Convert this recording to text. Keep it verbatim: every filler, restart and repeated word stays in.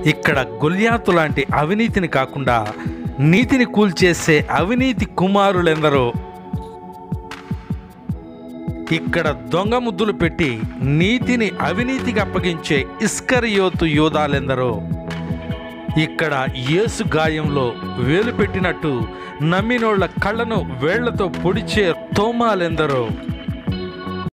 ఇక్కడ గొల్యాతు లాంటి అవినీతిని కాకుండా నీతిని కూల్చేసే అవినీతి కుమారులెందరో. ఇక్కడ దొంగ ముద్దులు పెట్టి నీతిని అవినీతికి అప్పగించే ఇస్కరియోతు యూదాలెందరో. ఇక్కడ యేసు గాయంలో వేలు పెట్టినట్టు నమ్మినోళ్ల కళ్ళను వేళ్లతో పొడిచే తోమాలెందరో.